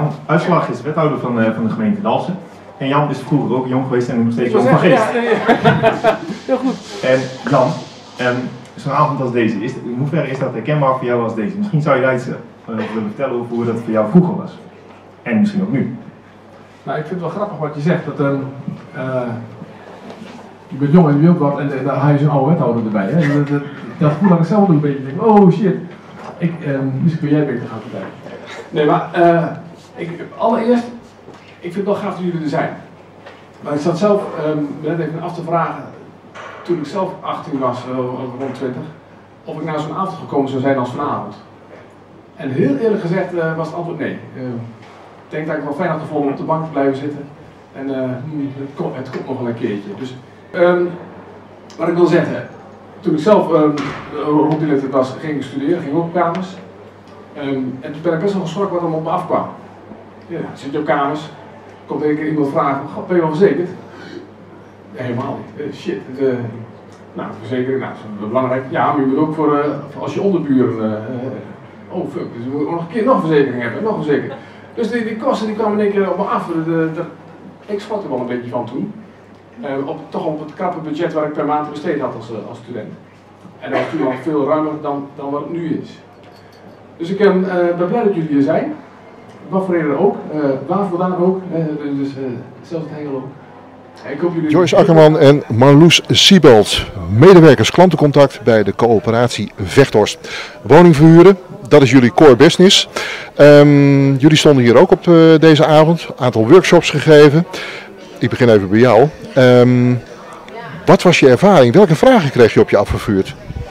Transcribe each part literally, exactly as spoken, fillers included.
Jan Uitslag is wethouder van, uh, van de gemeente Dalfsen. En Jan is vroeger ook jong geweest en nog steeds jong van geest. Ja, nee, heel goed. En Jan, um, zo'n avond als deze, is, in hoeverre is dat herkenbaar voor jou als deze? Misschien zou je daar iets uh, willen vertellen over hoe dat voor jou vroeger was. En misschien ook nu. Nou, ik vind het wel grappig wat je zegt. Dat, uh, uh, je bent jong en je wilt wat en daar haal je zo'n oude wethouder erbij. Hè? Dat, dat, dat voel ik zelf een beetje. Denk, oh shit. Ik, um, misschien kun jij beter gaan vertellen. Nee, maar uh, ik, allereerst, ik vind het wel gaaf dat jullie er zijn. Maar ik zat zelf um, net even af te vragen, toen ik zelf achttien was, uh, rond twintig, of ik naar zo'n avond gekomen zou zijn als vanavond. En heel eerlijk gezegd uh, was het antwoord nee. Uh, ik denk dat ik het wel fijn had gevonden om op de bank te blijven zitten. En uh, het, komt, het komt nog wel een keertje. Dus, um, wat ik wil zeggen, toen ik zelf um, rond die leeftijd was, ging ik studeren, ging ook op kamers. Um, en toen ben ik best wel geschrokken wat er op me afkwam. Ja, zit je op kamers, komt een keer iemand vragen, God, ben je wel verzekerd? Nee, helemaal niet. Uh, shit. Het, uh, nou, verzekering, nou, dat is belangrijk. Ja, maar je moet ook voor, uh, voor als je onderburen, uh, uh, oh fuck, dus je moet ook nog een keer nog een verzekering hebben, nog een verzekering. Dus die, die kosten die kwamen in één keer op me af. De, de, de, ik schrok er wel een beetje van toen. Uh, op, toch op het krappe budget waar ik per maand besteed had als, uh, als student. En dat was toen al veel ruimer dan, dan wat het nu is. Dus ik uh, ben blij dat jullie hier zijn. Wat voor reden ook. Uh, waar vandaan ook. Uh, dus uh, zelfs het hengel ook. Ik hoop jullie... Joyce Akkerman en Marloes Siebelt, medewerkers klantencontact bij de coöperatie Vechthorst. Woning verhuren, dat is jullie core business. Um, jullie stonden hier ook op uh, deze avond, een aantal workshops gegeven. Ik begin even bij jou. Um, wat was je ervaring? Welke vragen kreeg je op je afgevuurd?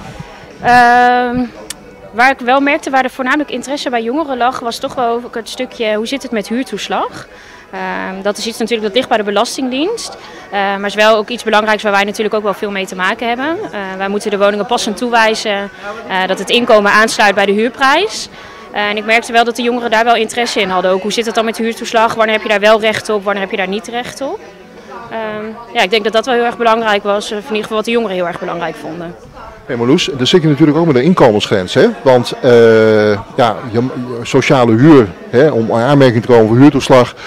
Um... Waar ik wel merkte waar er voornamelijk interesse bij jongeren lag, was toch wel ook het stukje hoe zit het met huurtoeslag. Uh, dat is iets natuurlijk dat ligt bij de Belastingdienst, uh, maar is wel ook iets belangrijks waar wij natuurlijk ook wel veel mee te maken hebben. Uh, wij moeten de woningen passend toewijzen, uh, dat het inkomen aansluit bij de huurprijs. Uh, en ik merkte wel dat de jongeren daar wel interesse in hadden. Ook hoe zit het dan met de huurtoeslag, wanneer heb je daar wel recht op, wanneer heb je daar niet recht op. Uh, ja, ik denk dat dat wel heel erg belangrijk was, of in ieder geval wat de jongeren heel erg belangrijk vonden. Hey Marloes, dan zit je natuurlijk ook met een inkomensgrens, hè? Want uh, ja, je, sociale huur, hè, om in aanmerking te komen voor huurtoeslag,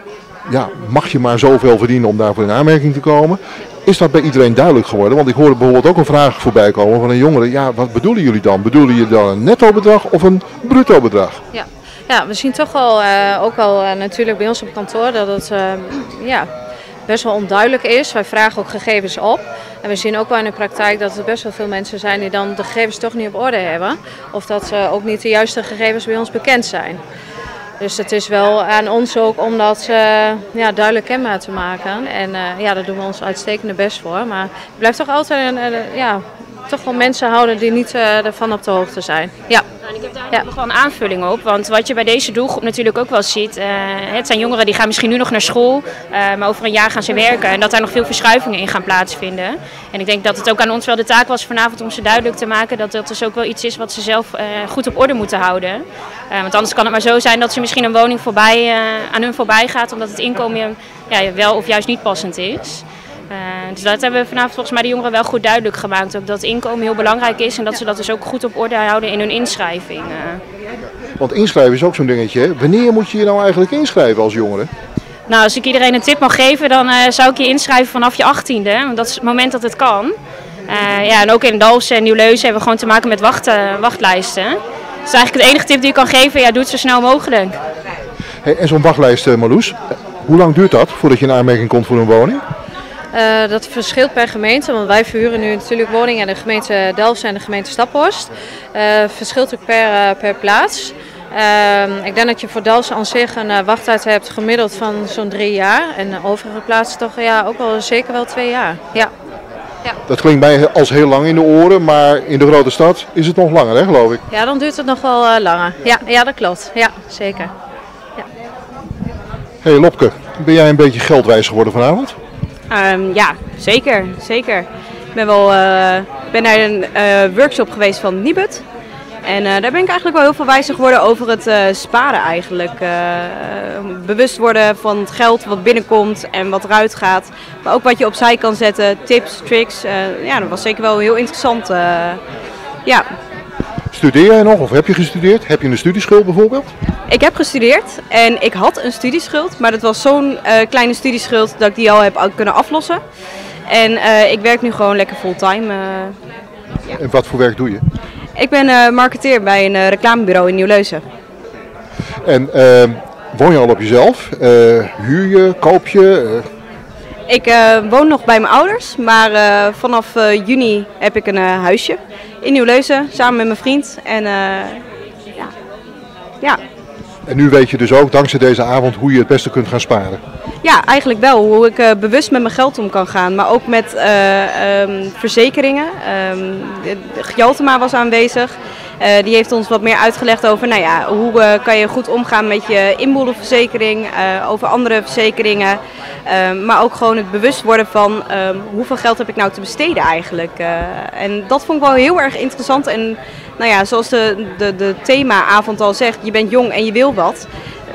ja, mag je maar zoveel verdienen om daarvoor in aanmerking te komen. Is dat bij iedereen duidelijk geworden? Want ik hoorde bijvoorbeeld ook een vraag voorbij komen van een jongere. Ja, wat bedoelen jullie dan? Bedoelen jullie dan een netto bedrag of een bruto bedrag? Ja, ja we zien toch wel, uh, ook wel uh, natuurlijk bij ons op kantoor, dat het uh, ja, best wel onduidelijk is. Wij vragen ook gegevens op. En we zien ook wel in de praktijk dat er best wel veel mensen zijn die dan de gegevens toch niet op orde hebben. Of dat uh, ook niet de juiste gegevens bij ons bekend zijn. Dus het is wel aan ons ook om dat uh, ja, duidelijk kenbaar te maken. En uh, ja, daar doen we ons uitstekende best voor. Maar je blijft toch altijd uh, ja, toch wel mensen houden die niet uh, ervan op de hoogte zijn. Ja. En ik heb daar ja. nog wel een aanvulling op, want wat je bij deze doelgroep natuurlijk ook wel ziet, uh, het zijn jongeren die gaan misschien nu nog naar school, uh, maar over een jaar gaan ze werken en dat daar nog veel verschuivingen in gaan plaatsvinden. En ik denk dat het ook aan ons wel de taak was vanavond om ze duidelijk te maken dat dat dus ook wel iets is wat ze zelf uh, goed op orde moeten houden. Uh, want anders kan het maar zo zijn dat ze misschien een woning voorbij, uh, aan hun voorbij gaat omdat het inkomen ja, wel of juist niet passend is. Uh, dus dat hebben we vanavond volgens mij de jongeren wel goed duidelijk gemaakt. Ook dat inkomen heel belangrijk is en dat ze dat dus ook goed op orde houden in hun inschrijving. Uh. Want inschrijven is ook zo'n dingetje. Hè? Wanneer moet je je nou eigenlijk inschrijven als jongere? Nou, als ik iedereen een tip mag geven, dan uh, zou ik je inschrijven vanaf je achttiende. Want dat is het moment dat het kan. Uh, ja, en ook in Dalfsen en Nieuw-Leuzen hebben we gewoon te maken met wacht, uh, wachtlijsten. Dus eigenlijk de enige tip die ik kan geven, ja, doe het zo snel mogelijk. Hey, en zo'n wachtlijst, uh, Marloes, hoe lang duurt dat voordat je in aanmerking komt voor een woning? Uh, dat verschilt per gemeente, want wij verhuren nu natuurlijk woningen in de gemeente Dalfsen en de gemeente Staphorst. Uh, verschilt ook per, uh, per plaats. Uh, ik denk dat je voor Dalfsen aan zich een uh, wachttijd hebt gemiddeld van zo'n drie jaar. En de overige plaatsen toch ja, ook wel zeker wel twee jaar. Ja. Ja. Dat klinkt mij als heel lang in de oren, maar in de grote stad is het nog langer, hè, geloof ik? Ja, dan duurt het nog wel uh, langer. Ja, ja, dat klopt. Ja, zeker. Ja. Hey Lopke, ben jij een beetje geldwijs geworden vanavond? Um, ja, zeker, zeker. Ik ben, wel, uh, ben naar een uh, workshop geweest van Nibud. En uh, daar ben ik eigenlijk wel heel veel wijzer geworden over het uh, sparen eigenlijk. Uh, bewust worden van het geld wat binnenkomt en wat eruit gaat. Maar ook wat je opzij kan zetten, tips, tricks. Uh, ja, dat was zeker wel heel interessant. Uh, ja. Studeer jij nog of heb je gestudeerd? Heb je een studieschuld bijvoorbeeld? Ik heb gestudeerd en ik had een studieschuld, maar dat was zo'n uh, kleine studieschuld dat ik die al heb kunnen aflossen. En uh, ik werk nu gewoon lekker fulltime. Uh, ja. En wat voor werk doe je? Ik ben uh, marketeer bij een uh, reclamebureau in Nieuw-Leusen. En uh, woon je al op jezelf? Uh, huur je, koop je? Uh... Ik uh, woon nog bij mijn ouders, maar uh, vanaf uh, juni heb ik een uh, huisje in Nieuw-Leusen samen met mijn vriend. En uh, ja. ja. En nu weet je dus ook, dankzij deze avond, hoe je het beste kunt gaan sparen. Ja, eigenlijk wel. Hoe ik uh, bewust met mijn geld om kan gaan. Maar ook met uh, um, verzekeringen. Um, Jaltema was aanwezig. Uh, die heeft ons wat meer uitgelegd over nou ja, hoe uh, kan je goed omgaan met je inboedelverzekering. Uh, over andere verzekeringen. Uh, maar ook gewoon het bewust worden van uh, hoeveel geld heb ik nou te besteden eigenlijk. Uh, en dat vond ik wel heel erg interessant. En nou ja, zoals de, de, de themaavond al zegt, je bent jong en je wil wat.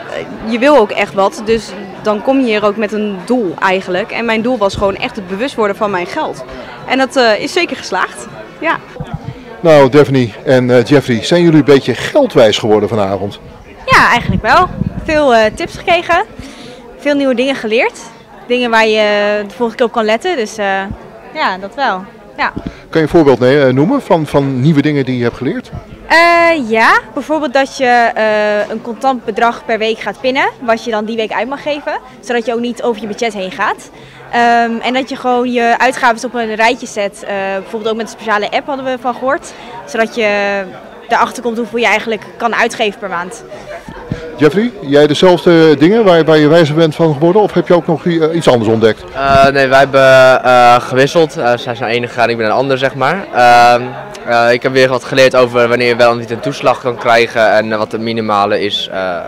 Je wil ook echt wat, dus dan kom je hier ook met een doel eigenlijk. En mijn doel was gewoon echt het bewust worden van mijn geld. En dat uh, is zeker geslaagd, ja. Nou, Daphne en uh, Jeffrey, zijn jullie een beetje geldwijs geworden vanavond? Ja, eigenlijk wel. Veel uh, tips gekregen, veel nieuwe dingen geleerd. Dingen waar je de volgende keer op kan letten, dus uh, ja, dat wel. Ja. Kan je een voorbeeld nee, noemen van, van nieuwe dingen die je hebt geleerd? Uh, ja, bijvoorbeeld dat je uh, een contant bedrag per week gaat pinnen, wat je dan die week uit mag geven, zodat je ook niet over je budget heen gaat. Um, en dat je gewoon je uitgaven op een rijtje zet, uh, bijvoorbeeld ook met een speciale app hadden we van gehoord, zodat je erachter komt hoeveel je eigenlijk kan uitgeven per maand. Jeffrey, jij dezelfde dingen waar, waar je wijzer bent van geworden of heb je ook nog iets anders ontdekt? Uh, nee, wij hebben uh, gewisseld. Uh, zij zijn één gegaan, ik ben een ander zeg maar. Uh, uh, ik heb weer wat geleerd over wanneer je wel of niet een toeslag kan krijgen en uh, wat de minimale is, uh, uh,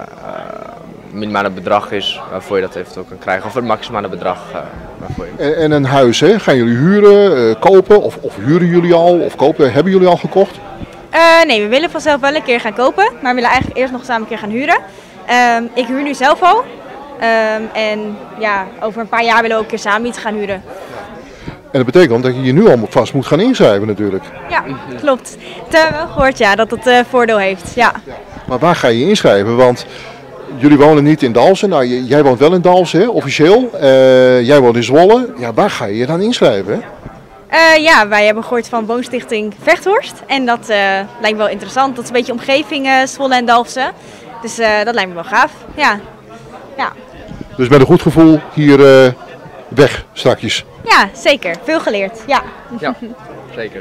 minimale bedrag is waarvoor je dat eventueel kan krijgen of het maximale bedrag uh, waarvoor je. En, en een huis, hè? Gaan jullie huren, uh, kopen of, of huren jullie al of kopen? Hebben jullie al gekocht? Uh, nee, we willen vanzelf wel een keer gaan kopen, maar we willen eigenlijk eerst nog samen een keer gaan huren. Um, ik huur nu zelf al um, en ja, over een paar jaar willen we ook een keer samen iets gaan huren. En dat betekent dat je je nu al vast moet gaan inschrijven natuurlijk. Ja, klopt. Het hebben we wel gehoord ja, dat het uh, voordeel heeft. Ja. Maar waar ga je inschrijven? Want jullie wonen niet in Dalfsen. Nou, jij woont wel in Dalfsen, hè, officieel. Uh, jij woont in Zwolle. Ja, waar ga je je dan inschrijven? Hè? Uh, ja, wij hebben gehoord van woonstichting Vechthorst. En dat uh, lijkt me wel interessant. Dat is een beetje omgeving uh, Zwolle en Dalfsen. Dus uh, dat lijkt me wel gaaf. Ja. Ja. Dus met een goed gevoel hier uh, weg strakjes. Ja, zeker. Veel geleerd. Ja, ja zeker.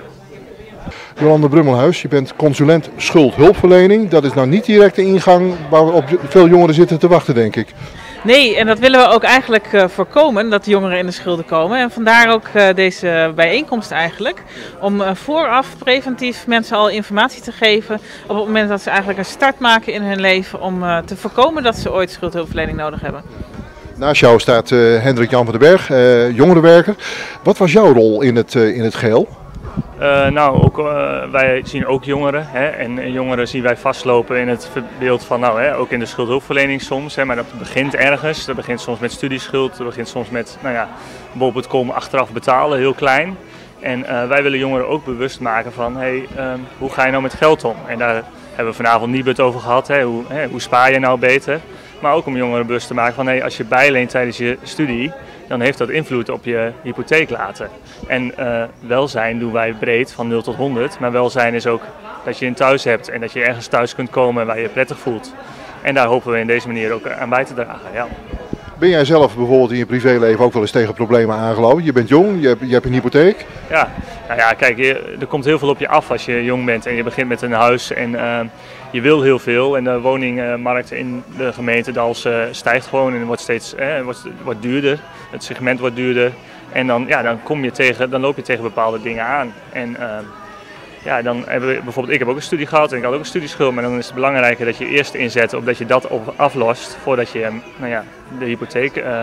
Jolanda Brummelhuis, je bent consulent schuldhulpverlening. Dat is nou niet direct de ingang waarop veel jongeren zitten te wachten, denk ik. Nee, en dat willen we ook eigenlijk uh, voorkomen, dat jongeren in de schulden komen. En vandaar ook uh, deze bijeenkomst eigenlijk. Om uh, vooraf preventief mensen al informatie te geven op het moment dat ze eigenlijk een start maken in hun leven. Om uh, te voorkomen dat ze ooit schuldhulpverlening nodig hebben. Naast jou staat uh, Hendrik Jan van den Berg, uh, jongerenwerker. Wat was jouw rol in het, uh, in het geheel? Uh, nou, ook, uh, wij zien ook jongeren hè, en jongeren zien wij vastlopen in het beeld van, nou, hè, ook in de schuldhulpverlening soms, hè, maar dat begint ergens. Dat begint soms met studieschuld, dat begint soms met, nou ja, bol punt com achteraf betalen, heel klein. En uh, wij willen jongeren ook bewust maken van, hey, um, hoe ga je nou met geld om? En daar hebben we vanavond Nibud over gehad, hè, hoe, hè, hoe spaar je nou beter? Maar ook om jongeren bewust te maken van, hey, als je bijleent tijdens je studie, dan heeft dat invloed op je hypotheek later. En uh, welzijn doen wij breed, van nul tot honderd. Maar welzijn is ook dat je een thuis hebt en dat je ergens thuis kunt komen waar je je prettig voelt. En daar hopen we in deze manier ook aan bij te dragen. Ja. Ben jij zelf bijvoorbeeld in je privéleven ook wel eens tegen problemen aangelopen? Je bent jong, je hebt, je hebt een hypotheek. Ja, nou ja, kijk, je, er komt heel veel op je af als je jong bent en je begint met een huis. En uh, je wil heel veel en de woningmarkt in de gemeente Dalfsen stijgt gewoon en wordt steeds eh, wordt, wordt duurder. Het segment wordt duurder en dan, ja, dan, kom je tegen, dan loop je tegen bepaalde dingen aan. En uh, ja, dan hebben we bijvoorbeeld, ik heb ook een studie gehad en ik had ook een studieschuld, maar dan is het belangrijker dat je eerst inzet op dat je dat op, aflost voordat je nou ja, de hypotheek uh,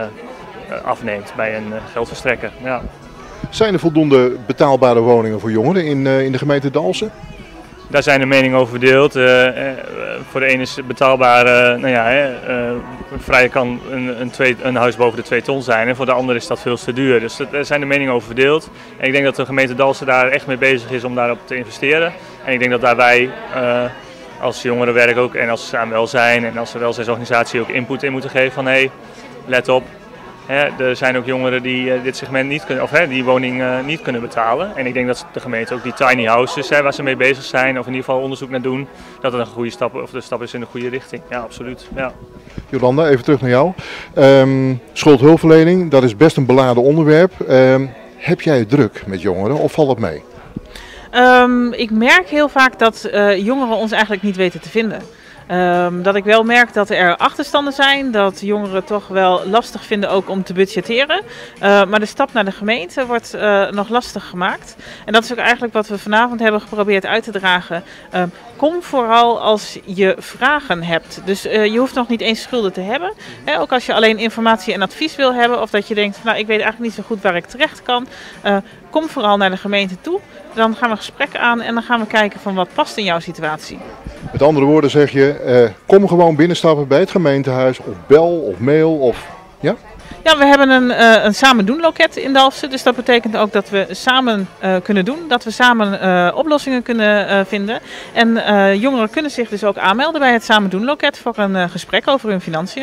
afneemt bij een uh, geldverstrekker. Ja. Zijn er voldoende betaalbare woningen voor jongeren in, uh, in de gemeente Dalfsen? Daar zijn de meningen over verdeeld. Uh, uh, voor de ene is betaalbaar, uh, nou ja, uh, vrij kan een, een, twee, een huis boven de twee ton zijn en voor de andere is dat veel te duur. Dus daar zijn de meningen over verdeeld. En ik denk dat de gemeente Dalfsen daar echt mee bezig is om daarop te investeren. En ik denk dat daar wij uh, als jongerenwerk ook en als aan welzijn en als de welzijnsorganisatie ook input in moeten geven van hé, hey, let op. Hè, er zijn ook jongeren die uh, dit segment niet kunnen, of hè, die woning uh, niet kunnen betalen. En ik denk dat de gemeente ook die tiny houses, hè, waar ze mee bezig zijn, of in ieder geval onderzoek naar doen, dat het een goede stap, of de stap is in de goede richting. Ja, absoluut. Ja. Jolanda, even terug naar jou. Um, schuldhulpverlening, dat is best een beladen onderwerp. Um, heb jij het druk met jongeren of valt het mee? Um, ik merk heel vaak dat uh, jongeren ons eigenlijk niet weten te vinden. Um, dat ik wel merk dat er achterstanden zijn, dat jongeren toch wel lastig vinden ook om te budgetteren. Uh, maar de stap naar de gemeente wordt uh, nog lastig gemaakt. En dat is ook eigenlijk wat we vanavond hebben geprobeerd uit te dragen. Uh, kom vooral als je vragen hebt. Dus uh, je hoeft nog niet eens schulden te hebben. Hè, ook als je alleen informatie en advies wil hebben of dat je denkt, nou ik weet eigenlijk niet zo goed waar ik terecht kan. Uh, kom vooral naar de gemeente toe. Dan gaan we gesprekken aan en dan gaan we kijken van wat past in jouw situatie. Met andere woorden zeg je, uh, kom gewoon binnenstappen bij het gemeentehuis of bel of mail of ja? Ja, we hebben een, uh, een samen doen loket in Dalfsen. Dus dat betekent ook dat we samen uh, kunnen doen. Dat we samen uh, oplossingen kunnen uh, vinden. En uh, jongeren kunnen zich dus ook aanmelden bij het samen doen loket voor een uh, gesprek over hun financiën.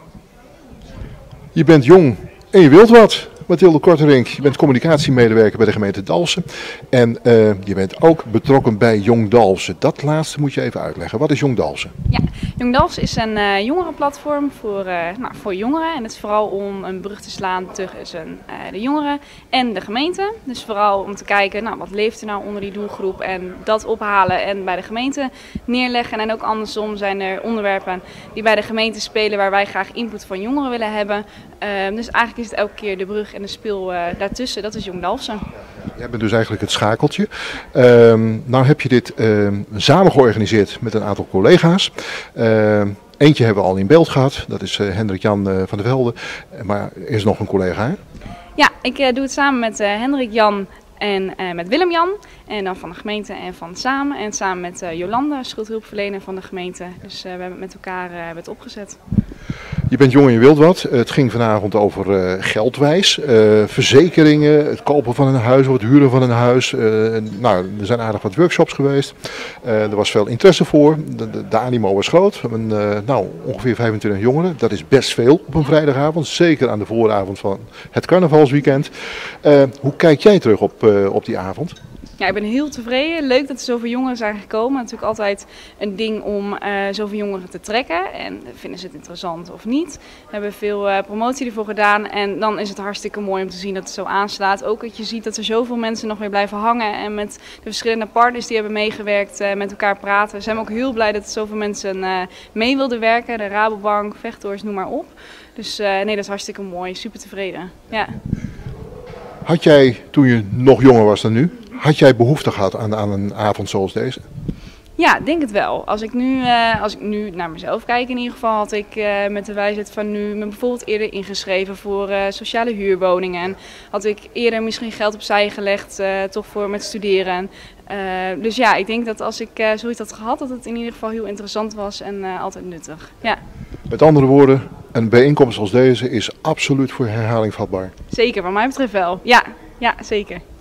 Je bent jong en je wilt wat. Mathilde Korterink, je bent communicatiemedewerker bij de gemeente Dalfsen. En uh, je bent ook betrokken bij Jong Dalfsen. Dat laatste moet je even uitleggen. Wat is Jong Dalfsen? Ja, Jong Dalfsen is een uh, jongerenplatform voor, uh, nou, voor jongeren. En het is vooral om een brug te slaan tussen uh, de jongeren en de gemeente. Dus vooral om te kijken, nou, wat leeft er nou onder die doelgroep en dat ophalen en bij de gemeente neerleggen. En ook andersom zijn er onderwerpen die bij de gemeente spelen waar wij graag input van jongeren willen hebben. Uh, dus eigenlijk is het elke keer de brug en de spil uh, daartussen, dat is Jong Dalfsen. Jij bent dus eigenlijk het schakeltje. Uh, nou heb je dit uh, samen georganiseerd met een aantal collega's. Uh, eentje hebben we al in beeld gehad, dat is uh, Hendrik Jan uh, van der Velde. Maar er is nog een collega, hè? Ja, ik uh, doe het samen met uh, Hendrik Jan en uh, met Willem Jan. En dan van de gemeente en van Samen. En samen met uh, Jolanda, schuldhulpverlener van de gemeente. Dus uh, we hebben met elkaar uh, het opgezet. Je bent jong en je wilt wat. Het ging vanavond over uh, geldwijs, uh, verzekeringen, het kopen van een huis of het huren van een huis. Uh, nou, er zijn aardig wat workshops geweest. Uh, er was veel interesse voor. De, de, de animo was groot. We hebben uh, nou, ongeveer vijfentwintig jongeren. Dat is best veel op een vrijdagavond. Zeker aan de vooravond van het carnavalsweekend. Uh, hoe kijk jij terug op, uh, op die avond? Ja, ik ben heel tevreden. Leuk dat er zoveel jongeren zijn gekomen. Natuurlijk altijd een ding om uh, zoveel jongeren te trekken. En vinden ze het interessant of niet. We hebben veel uh, promotie ervoor gedaan. En dan is het hartstikke mooi om te zien dat het zo aanslaat. Ook dat je ziet dat er zoveel mensen nog weer blijven hangen. En met de verschillende partners die hebben meegewerkt, uh, met elkaar praten. We zijn ook heel blij dat er zoveel mensen uh, mee wilden werken. De Rabobank, Vechtors, noem maar op. Dus uh, nee, dat is hartstikke mooi. Super tevreden. Ja. Had jij, toen je nog jonger was dan nu, had jij behoefte gehad aan, aan een avond zoals deze? Ja, denk het wel. Als ik nu, uh, als ik nu naar mezelf kijk in ieder geval, had ik uh, met de wijsheid van nu me bijvoorbeeld eerder ingeschreven voor uh, sociale huurwoningen. En had ik eerder misschien geld opzij gelegd, uh, toch voor met studeren. Uh, dus ja, ik denk dat als ik uh, zoiets had gehad, dat het in ieder geval heel interessant was en uh, altijd nuttig. Ja. Met andere woorden, een bijeenkomst als deze is absoluut voor herhaling vatbaar. Zeker, wat mij betreft wel. Ja, ja zeker.